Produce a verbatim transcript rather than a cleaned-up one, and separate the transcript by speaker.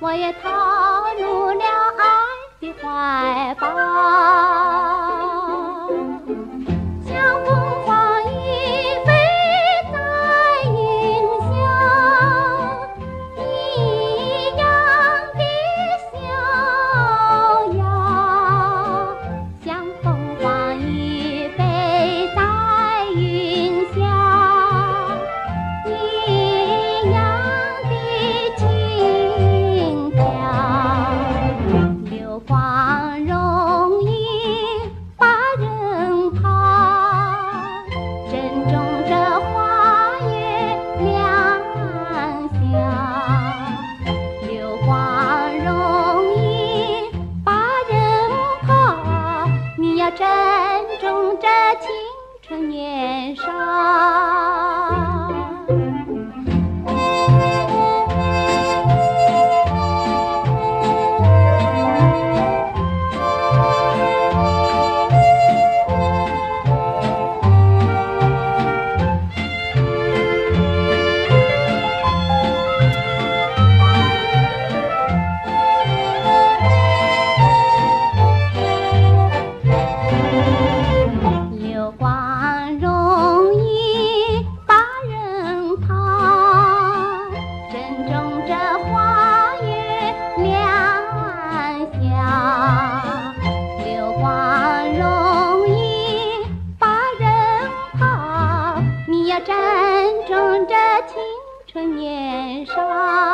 Speaker 1: 我也逃入了爱的怀抱。像凤凰一飞在云霄，一样的逍遥。像凤凰一飞在云霄，一样的轻飘。流光容易把人抛，珍重这花月两小。流光容易把人抛，你要珍重这青春年少。流光容易把人抛，珍重这花月两小。流光容易把人抛，你要珍重这青春年少。